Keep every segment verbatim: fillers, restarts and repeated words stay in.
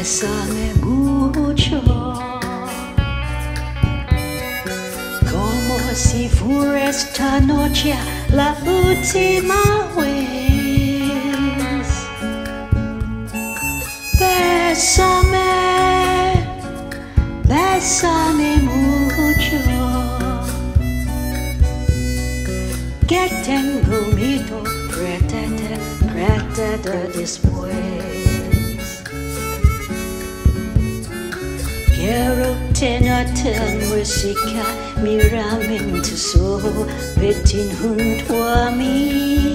Bésame mucho, como si fuera esta noche la última vez. Bésame, bésame mucho, que tengo miedo, pretende, pretende después. Quiero tenerte música, mírame en tus ojos, vete junto a mí.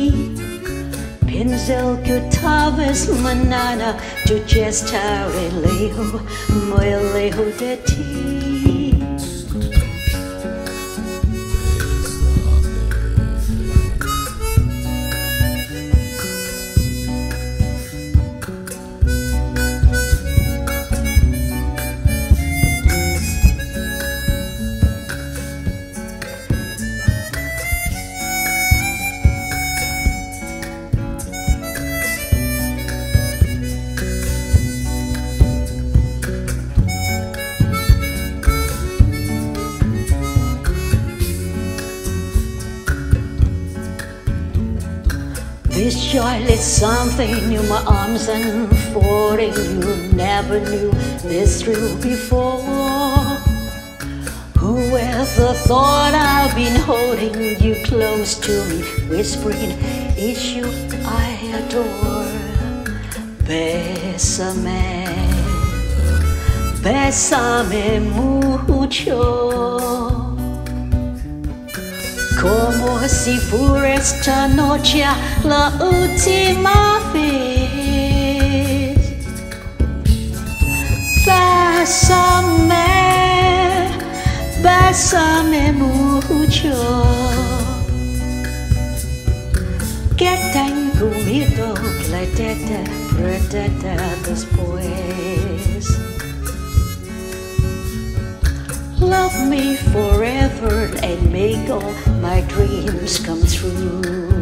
Pienso que tal vez mañana yo ya estaré lejos, muy lejos de ti. This joy is something in my arms unfolding. You never knew this thrill before. Whoever thought I've been holding you close to me, whispering, it's you I adore. Bésame, bésame mucho, como si fuera esta noche la última vez. Bésame, bésame mucho, que tengo miedo, pretende, pretende después. Love me forever and make all my dreams come true.